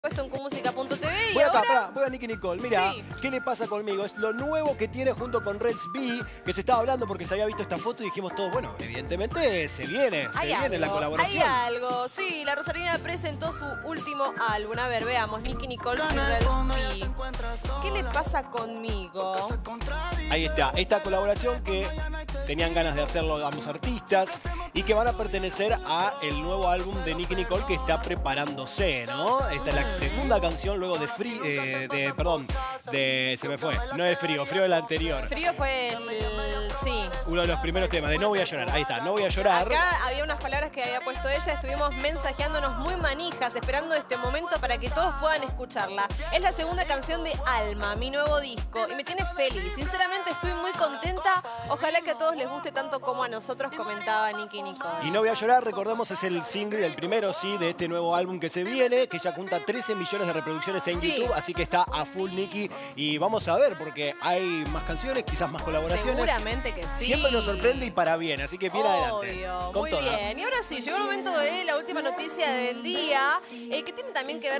Puesto en qmusica.tv y voy acá, ahora... pará, voy a Nicki Nicole. Mira, Sí. ¿qué le pasa conmigo? Es lo nuevo que tiene junto con Reds B, que se estaba hablando porque se había visto esta foto y dijimos todos, bueno, evidentemente se viene la colaboración. Hay algo, sí, la Rosarina presentó su último álbum. A ver, veamos, Nicki Nicole y Reds B. ¿Qué le pasa conmigo? Ahí está, esta colaboración que tenían ganas de hacerlo ambos artistas y que van a pertenecer a el nuevo álbum de Nicki Nicole que está preparándose, ¿no? Esta es la segunda canción luego de se me fue, no es Frío del anterior. Frío fue sí. Uno de los primeros temas de No Voy a Llorar, ahí está, No Voy a Llorar. Acá había unas palabras que había puesto ella, estuvimos mensajeándonos muy manijas, esperando este momento para que todos puedan escucharla. Es la segunda canción de Alma, mi nuevo disco, y me tiene feliz. Sinceramente estoy muy contenta, ojalá que a todos les guste tanto como a nosotros, comentaba Nicki Nicole. Y No Voy a Llorar, recordemos, es el single, el primero, sí, de este nuevo álbum que se viene, que ya cuenta 13 millones de reproducciones en YouTube, así que está a full Nicki. Y vamos a ver, porque hay más canciones, quizás más colaboraciones. Seguramente que sí. Siempre nos sorprende y para bien, así que bien adelante. Muy bien. Y ahora sí, llegó el momento de la última noticia del día, que tiene también que ver